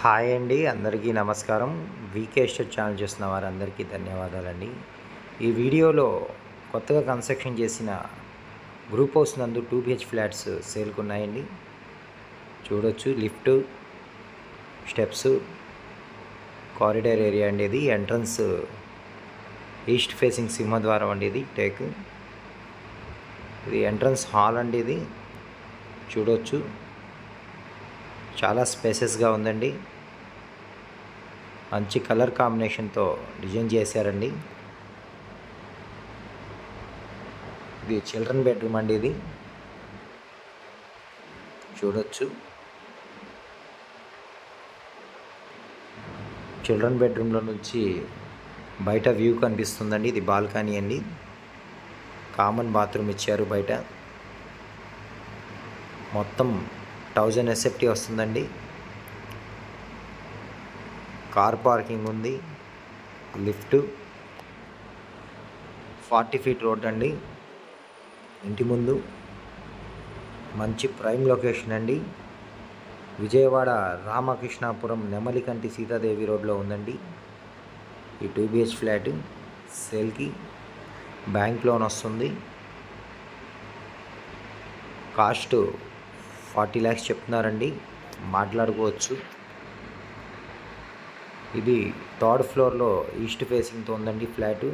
Hi అండి, అందరికీ నమస్కారం. వీకే ఎస్టేట్ ఛానల్ చూస్తున్న వారందరికీ ధన్యవాదాలండి. ఈ వీడియోలో కొత్తగా కన్స్ట్రక్షన్ చేసిన గ్రూప్ హౌస్ నందు 2 BH ఫ్లాట్స్ సేల్కి ఉన్నాయండి. చూడొచ్చు, లిఫ్ట్, స్టెప్స్, కారిడార్ ఏరియా అండి. ఇది ఎంట్రన్స్ ఈస్ట్ ఫేసింగ్ సింహద్వారం అండి. ఇది టేక్. ఇది ఎంట్రన్స్ హాల్ అండి. ఇది చూడొచ్చు, చాలా స్పేసెస్గా ఉందండి. మంచి కలర్ కాంబినేషన్తో డిజైన్ చేశారండి. ఇది చిల్డ్రన్ బెడ్రూమ్ అండి. ఇది చూడొచ్చు, చిల్డ్రన్ బెడ్రూమ్లో నుంచి బయట వ్యూ కనిపిస్తుందండి. ఇది బాల్కనీ అండి. కామన్ బాత్రూమ్ ఇచ్చారు బయట. మొత్తం 1000 SFT వస్తుందండి. కార్ పార్కింగ్ ఉంది. లిఫ్ట్, 40 ఫీట్ రోడ్ అండి. ఇంటి ముందు మంచి ప్రైమ్ లొకేషన్ అండి. విజయవాడ రామకృష్ణాపురం నెమలికంటి సీతాదేవి రోడ్లో ఉందండి ఈ 2 BH ఫ్లాట్. సేల్కి బ్యాంక్ లోన్ వస్తుంది. కాస్ట్ 40 lakhs చెప్తున్నారండి, మాట్లాడుకోవచ్చు. ఇది 3rd ఫ్లోర్లో ఈస్ట్ ఫేసింగ్తో ఉందండి ఫ్లాటు.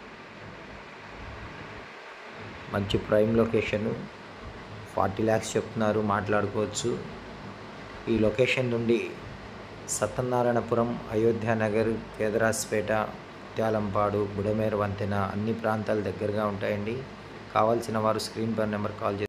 మంచి ప్రైమ్ లొకేషను, 40 lakhs చెప్తున్నారు, మాట్లాడుకోవచ్చు. ఈ లొకేషన్ నుండి సత్యనారాయణపురం, అయోధ్యానగర్, కేదరాస్పేట, ముత్యాలంపాడు, బుడమేరు వంతెన అన్ని ప్రాంతాలు దగ్గరగా ఉంటాయండి. కావాల్సిన వారు స్క్రీన్ పై నెంబర్ కాల్ చేసి